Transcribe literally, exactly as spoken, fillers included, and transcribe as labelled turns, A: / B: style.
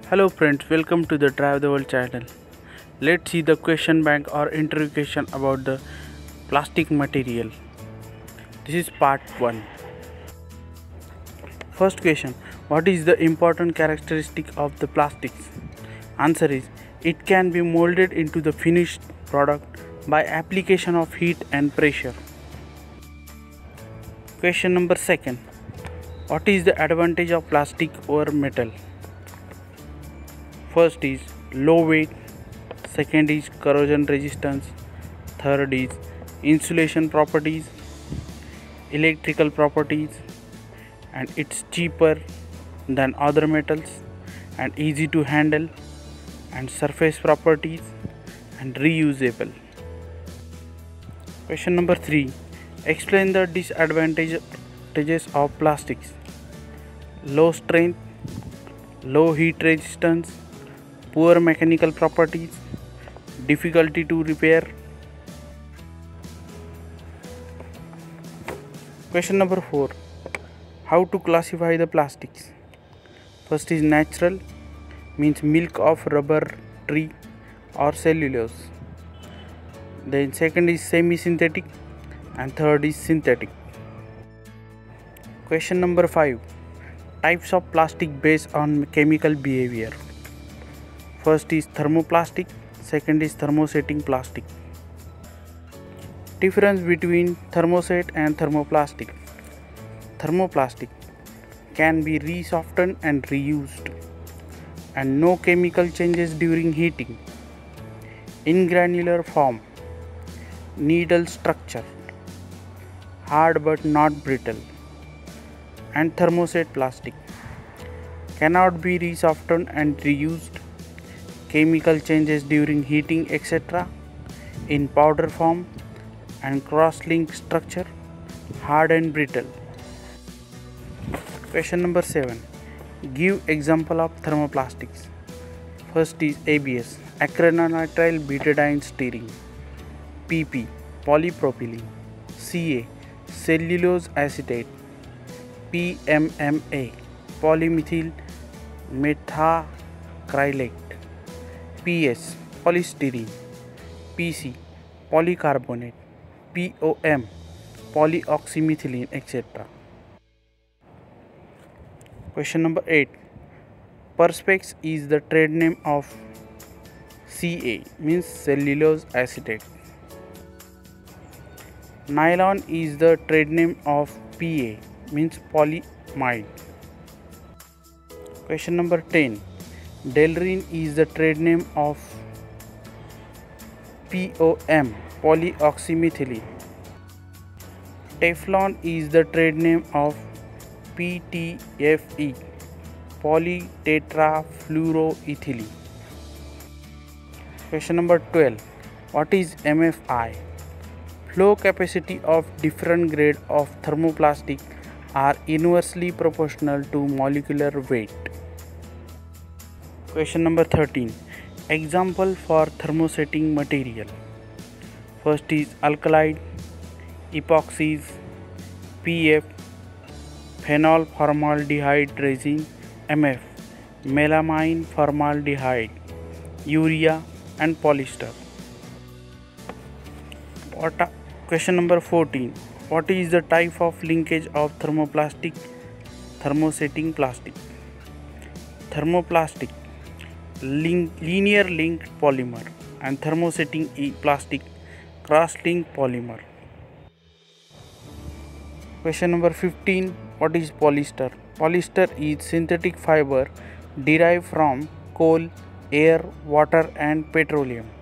A: Hello friends, welcome to the Drive the World channel. Let's see the question bank or interview question about the plastic material. This is part one. First question, what is the important characteristic of the plastics? Answer is, it can be molded into the finished product by application of heat and pressure. Question number second, what is the advantage of plastic over metal? First is low weight, second is corrosion resistance, third is insulation properties, electrical properties, and it's cheaper than other metals and easy to handle, and surface properties and reusable. Question number three, explain the disadvantages of plastics. Low strength, low heat resistance, poor mechanical properties, difficulty to repair. Question number four, how to classify the plastics? First is natural, means milk of rubber tree or cellulose. Then second is semi-synthetic, and third is synthetic. Question number five, types of plastic based on chemical behavior. First is thermoplastic, second is thermosetting plastic. Difference between thermoset and thermoplastic. Thermoplastic can be resoftened and reused, and no chemical changes during heating. In granular form, needle structure, hard but not brittle. And thermoset plastic cannot be resoftened and reused, chemical changes during heating, et cetera. In powder form and cross-linked structure, hard and brittle. Question number seven, give example of thermoplastics. First is A B S, acrylonitrile betadine stearin. P P, polypropylene. C A, cellulose acetate. P M M A, polymethyl methacrylate. P S, polystyrene. P C, polycarbonate. P O M, polyoxymethylene, et cetera. Question number eight, Perspex is the trade name of C A, means cellulose acetate. Nylon is the trade name of P A, means polyamide. Question number ten, Delrin is the trade name of P O M, polyoxymethylene. Teflon is the trade name of P T F E, polytetrafluoroethylene. Question number twelve, what is M F I? Flow capacity of different grade of thermoplastic are inversely proportional to molecular weight. Question number thirteen, example for thermosetting material. First is alkylide, epoxies, P F, phenol formaldehyde resin, M F, melamine formaldehyde, urea, and polyester. What are, question number fourteen, what is the type of linkage of thermoplastic, thermosetting plastic? Thermoplastic, link, linear linked polymer, and thermosetting plastic, cross-linked polymer. Question number fifteen, what is polyester? Polyester is synthetic fiber derived from coal, air, water, and petroleum.